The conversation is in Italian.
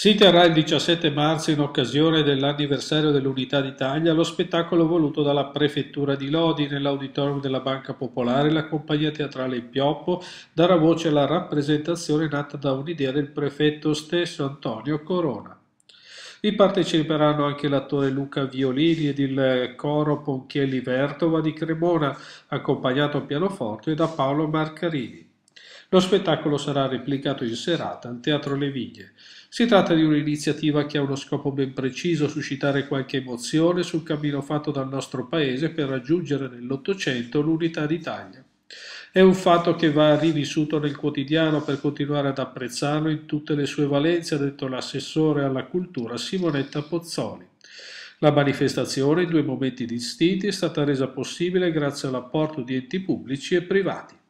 Si terrà il 17 marzo in occasione dell'anniversario dell'Unità d'Italia lo spettacolo voluto dalla Prefettura di Lodi nell'auditorium della Banca Popolare. La compagnia teatrale Il Pioppo darà voce alla rappresentazione nata da un'idea del prefetto stesso Antonio Corona. Vi parteciperanno anche l'attore Luca Violini ed il coro Ponchielli Vertova di Cremona, accompagnato al pianoforte da Paolo Marcarini. Lo spettacolo sarà replicato in serata al Teatro Le Viglie. Si tratta di un'iniziativa che ha uno scopo ben preciso: suscitare qualche emozione sul cammino fatto dal nostro paese per raggiungere nell'Ottocento l'unità d'Italia. È un fatto che va rivissuto nel quotidiano per continuare ad apprezzarlo in tutte le sue valenze, ha detto l'assessore alla cultura Simonetta Pozzoli. La manifestazione, in due momenti distinti, è stata resa possibile grazie all'apporto di enti pubblici e privati.